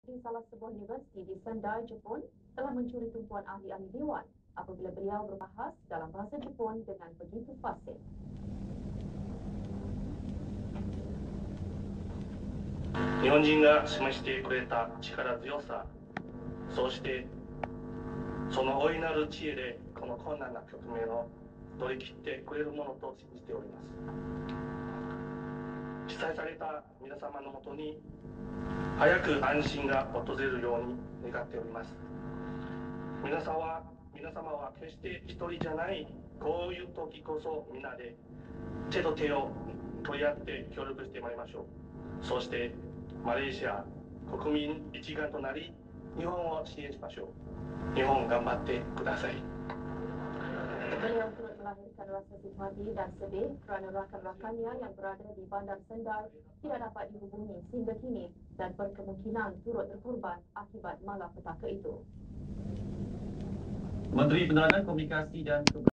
Di salah sebuah universiti di Sendai, Jepun, telah mencuri tumpuan ahli-ahli dewan apabila beliau berbahas dalam bahasa Jepun dengan begitu fasih. 日本人が示してくれた力強さ、そしてその大いなる知恵でこの困難な局面を乗り切ってくれるものと信じております。被災された皆様のもとに早く安心が訪れるように願っております。皆様は決して一人じゃない。こういう時こそ皆で手と手を取り合って協力してまいりましょう。そしてマレーシア国民一丸となり日本を支援しましょう。日本頑張ってください。 Beliau turut melahirkan rasa simpati dan sedih kerana rakan-rakannya yang berada di Bandar Sendai tidak dapat dihubungi sehingga kini dan berkemungkinan turut terkorban akibat malapetaka itu. Menteri Penerangan Komunikasi dan